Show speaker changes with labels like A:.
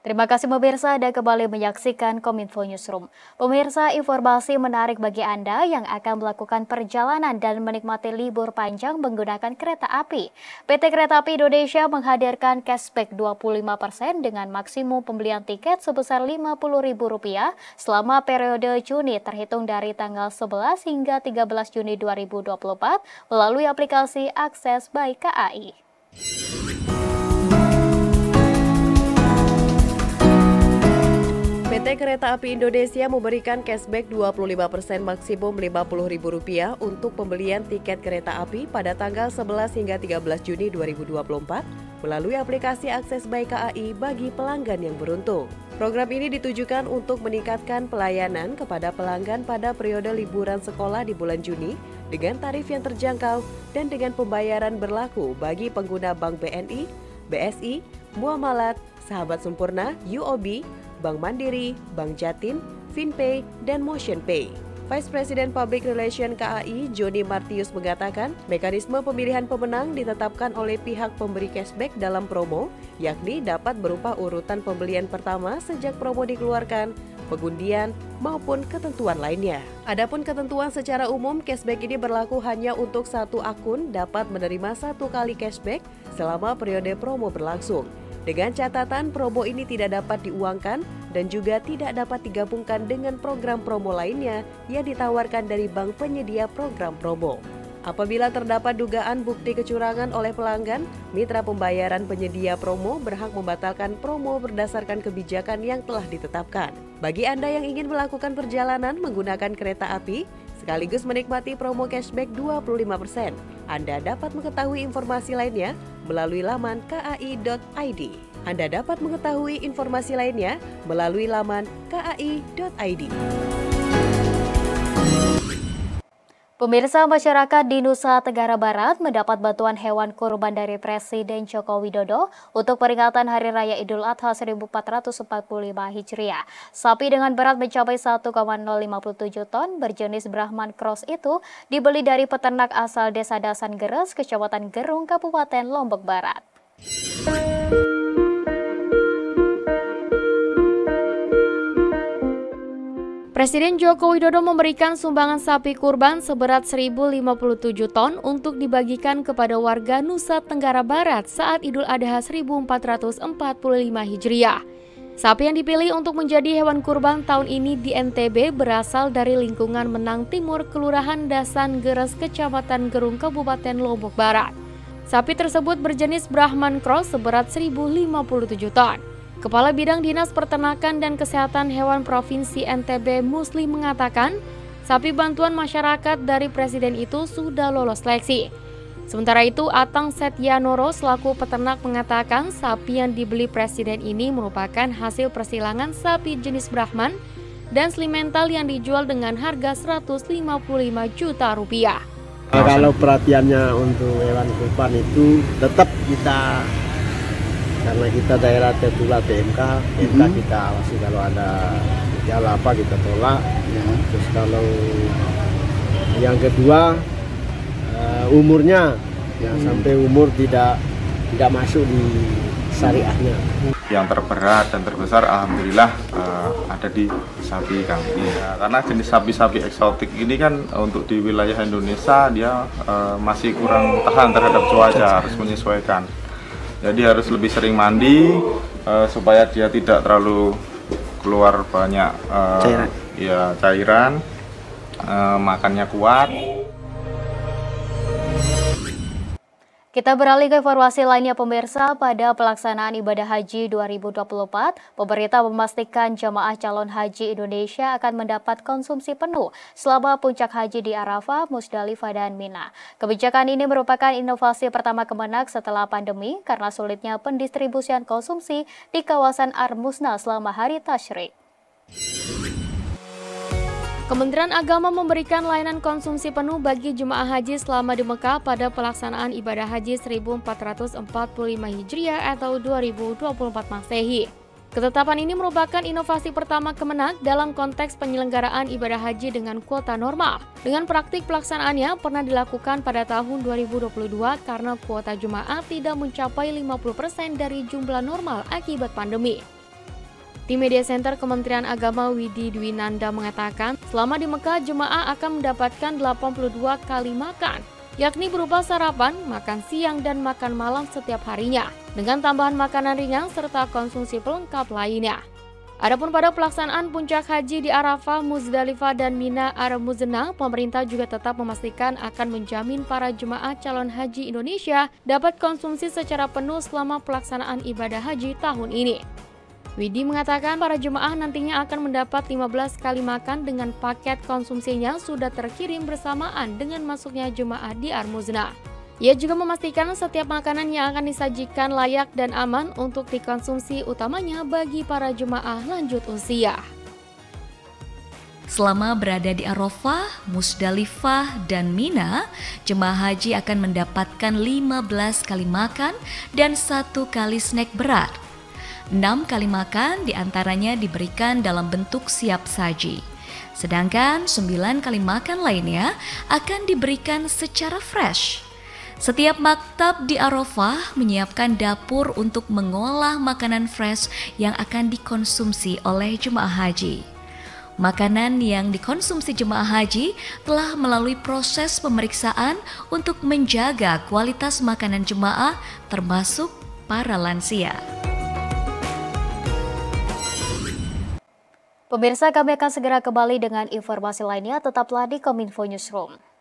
A: Terima kasih pemirsa Anda kembali menyaksikan Kominfo Newsroom. Pemirsa, informasi menarik bagi Anda yang akan melakukan perjalanan dan menikmati libur panjang menggunakan kereta api. PT Kereta Api Indonesia menghadirkan cashback 25% dengan maksimum pembelian tiket sebesar Rp50.000 selama periode Juni terhitung dari tanggal 11 hingga 13 Juni 2024 melalui aplikasi Akses by KAI.
B: PT Kereta Api Indonesia memberikan cashback 25% maksimum Rp50.000 untuk pembelian tiket kereta api pada tanggal 11 hingga 13 Juni 2024 melalui aplikasi Akses by KAI bagi pelanggan yang beruntung. Program ini ditujukan untuk meningkatkan pelayanan kepada pelanggan pada periode liburan sekolah di bulan Juni dengan tarif yang terjangkau dan dengan pembayaran berlaku bagi pengguna Bank BNI, BSI, Muamalat, Sahabat Sempurna, UOB, Bank Mandiri, Bank Jatim, FinPay, dan MotionPay. Vice President Public Relation KAI, Joni Martius mengatakan, mekanisme pemilihan pemenang ditetapkan oleh pihak pemberi cashback dalam promo, yakni dapat berupa urutan pembelian pertama sejak promo dikeluarkan, pengundian, maupun ketentuan lainnya. Adapun ketentuan secara umum, cashback ini berlaku hanya untuk satu akun dapat menerima 1 kali cashback selama periode promo berlangsung. Dengan catatan promo ini tidak dapat diuangkan dan juga tidak dapat digabungkan dengan program promo lainnya yang ditawarkan dari bank penyedia program promo. Apabila terdapat dugaan bukti kecurangan oleh pelanggan, mitra pembayaran penyedia promo berhak membatalkan promo berdasarkan kebijakan yang telah ditetapkan. Bagi Anda yang ingin melakukan perjalanan menggunakan kereta api, sekaligus menikmati promo cashback 25%, Anda dapat mengetahui informasi lainnya melalui laman kai.id. Anda dapat mengetahui informasi lainnya melalui laman kai.id.
A: Pemirsa, masyarakat di Nusa Tenggara Barat mendapat bantuan hewan kurban dari Presiden Joko Widodo untuk peringatan Hari Raya Idul Adha 1445 Hijriah. Sapi dengan berat mencapai 1,057 ton berjenis Brahman Cross itu dibeli dari peternak asal Desa Dasan Geres, Kecamatan Gerung, Kabupaten Lombok Barat. Presiden Joko Widodo memberikan sumbangan sapi kurban seberat 1.057 ton untuk dibagikan kepada warga Nusa Tenggara Barat saat Idul Adha 1445 Hijriah. Sapi yang dipilih untuk menjadi hewan kurban tahun ini di NTB berasal dari lingkungan Menang Timur, Kelurahan Dasan Geres, Kecamatan Gerung, Kabupaten Lombok Barat. Sapi tersebut berjenis Brahman Cross seberat 1.057 ton. Kepala Bidang Dinas Peternakan dan Kesehatan Hewan Provinsi NTB Musli mengatakan, sapi bantuan masyarakat dari Presiden itu sudah lolos seleksi. Sementara itu, Atang Setyanoro selaku peternak mengatakan sapi yang dibeli Presiden ini merupakan hasil persilangan sapi jenis Brahman dan Slimental yang dijual dengan harga Rp155 juta.
C: Kalau perhatiannya untuk hewan kurban itu tetap kita, karena kita daerah tertular TMK kita awasi, kalau ada gejala apa kita tolak. Terus kalau yang kedua umurnya, sampai umur tidak masuk di syariahnya.
D: Yang terberat dan terbesar alhamdulillah ada di sapi kami. Karena jenis sapi-sapi eksotik ini kan untuk di wilayah Indonesia dia masih kurang tahan terhadap cuaca, harus menyesuaikan. Jadi harus lebih sering mandi supaya dia tidak terlalu keluar banyak cairan, makannya kuat.
A: Kita beralih ke informasi lainnya pemirsa. Pada pelaksanaan ibadah haji 2024, pemerintah memastikan jamaah calon haji Indonesia akan mendapat konsumsi penuh selama puncak haji di Arafah, Musdalifah, dan Mina. Kebijakan ini merupakan inovasi pertama Kemenak setelah pandemi karena sulitnya pendistribusian konsumsi di kawasan Ar-Musna selama hari Tasyrik. Kementerian Agama memberikan layanan konsumsi penuh bagi jemaah haji selama di Mekah pada pelaksanaan ibadah haji 1445 Hijriah atau 2024 Masehi. Ketetapan ini merupakan inovasi pertama Kemenak dalam konteks penyelenggaraan ibadah haji dengan kuota normal. Dengan praktik pelaksanaannya pernah dilakukan pada tahun 2022 karena kuota jemaah tidak mencapai 50% dari jumlah normal akibat pandemi. Tim Media Center Kementerian Agama Widi Dwinanda mengatakan, selama di Mekah jemaah akan mendapatkan 82 kali makan, yakni berupa sarapan, makan siang, dan makan malam setiap harinya, dengan tambahan makanan ringan serta konsumsi pelengkap lainnya. Adapun pada pelaksanaan puncak haji di Arafah, Muzdalifah, dan Mina Ar-Muznah, pemerintah juga tetap memastikan akan menjamin para jemaah calon haji Indonesia dapat konsumsi secara penuh selama pelaksanaan ibadah haji tahun ini. Widi mengatakan para jemaah nantinya akan mendapat 15 kali makan dengan paket konsumsinya sudah terkirim bersamaan dengan masuknya jemaah di Ar-Muznah. Ia juga memastikan setiap makanan yang akan disajikan layak dan aman untuk dikonsumsi, utamanya bagi para jemaah lanjut usia.
E: Selama berada di Arafah, Muzdalifah, dan Mina, jemaah haji akan mendapatkan 15 kali makan dan 1 kali snack berat. 6 kali makan diantaranya diberikan dalam bentuk siap saji. Sedangkan 9 kali makan lainnya akan diberikan secara fresh. Setiap maktab di Arafah menyiapkan dapur untuk mengolah makanan fresh yang akan dikonsumsi oleh jemaah haji. Makanan yang dikonsumsi jemaah haji telah melalui proses pemeriksaan untuk menjaga kualitas makanan jemaah, termasuk para lansia.
A: Pemirsa, kami akan segera kembali dengan informasi lainnya, tetaplah di Kominfo Newsroom.